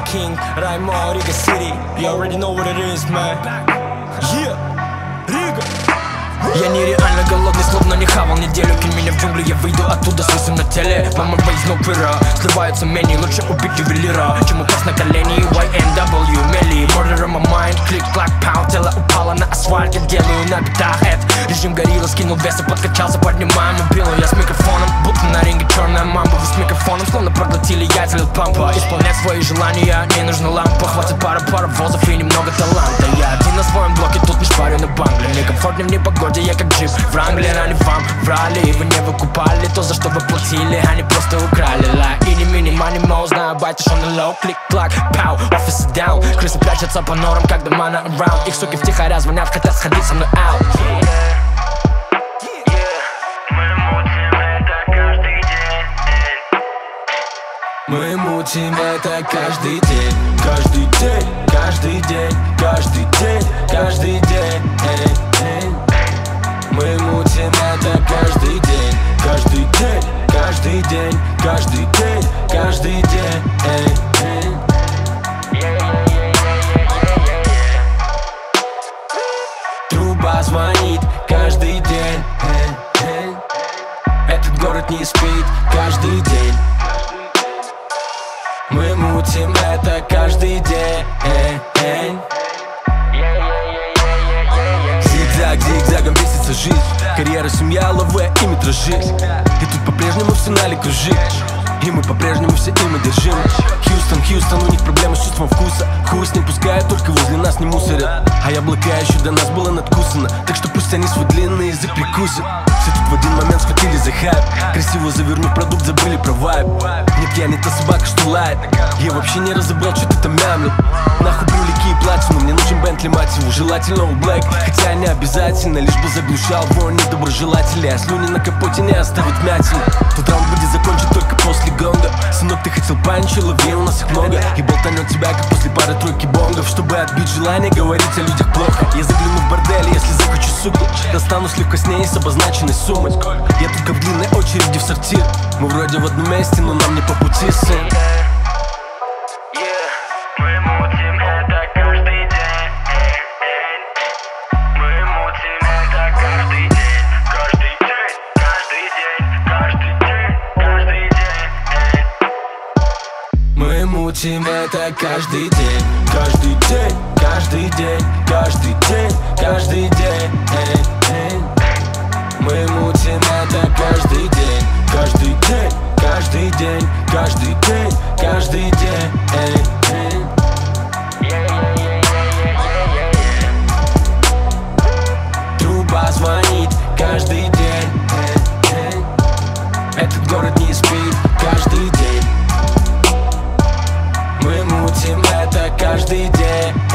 the king, Раймо, Рига City. You already know what it is, man. Yeah, Рига. Я нереально голодный, словно не хавал неделю. Кинь меня в джунгли, я выйду оттуда с лысым на теле. Мама из ног пыра, сливаются менее. Лучше убить ювелира, чем упасть на колени. YNW, Мели, murder on my mind. Клик-клак, пау, тело упало на асфальт. Я делаю на битах это. Режим горилла, скинул вес и подкачался, поднимаем мобилу. Я с микрофоном, будто на ринге черная мамба. Вы с микрофоном, словно проглотили яйца лил пампа. Исполнять свои желания, не нужна лампа. Хватит пара паровозов и немного таланта. Я один на своем блоке, тут не шпарю на бангле. Мне комфортнее в непогоде, я как джип Wrangler, они вам врали. Вы не выкупали то, за что вы платили. Они просто украли лайк. Или мини, money mo, знаю, байтишь on the low. Клик-клак, пау, офис down. Крысы прячутся по норам, как дома на around. Их суки втихаря звонят, хотят сходить со мной out. Мы мутим это каждый день, каждый день, каждый день, каждый день, каждый день. Мы мутим это каждый день, каждый день, каждый день, каждый день, каждый день. Труба звонит каждый день. Этот город не спит каждый день. Мы мутим это каждый день. Зигзаг, зигзагом бесится жизнь. Карьера, семья, лаве и метражи. И тут по-прежнему в финале кружит. И мы по-прежнему все им одержимы. Хьюстон, Хьюстон, у них проблемы с чувством вкуса. Хуй с ним пускают, только возле нас не мусорят. А яблоко еще до нас было надкусано. Так что пусть они свой длинный язык прикусят. Все тут в один момент схватили за хайп. Красиво завернув продукт, забыли про вайб. Нет, я не та собака, что лает. Я вообще не разобрал, что ты там мямлил. Нахуй брюлики и платину, мне нужен Бентли, мать его. Желательно у Блэк, хотя не обязательно. Лишь бы заглушал вонь недоброжелателей. А слюни на капоте не оставит вмятин. Тот раунд будет закончен только после гонга. Сынок, ты хотел панчи, лови, у нас их много. И болтанет тебя, как после пары-тройки бонгов. Чтобы отбить желание говорить о людях плохо. Я загляну в бордель, если захочу, суку. Достану сливка с ней с обозначенной суммой. Я только в длинной очереди в сортир. Мы вроде в одном месте, но нам не по пути, сын. Мы мутим это каждый день, каждый день, каждый день, каждый день, каждый день. Мы мутим это каждый день, каждый день, каждый день, каждый день, каждый день. Труба звонит каждый день. Этот город не спит каждый день. Мы мутим это каждый день.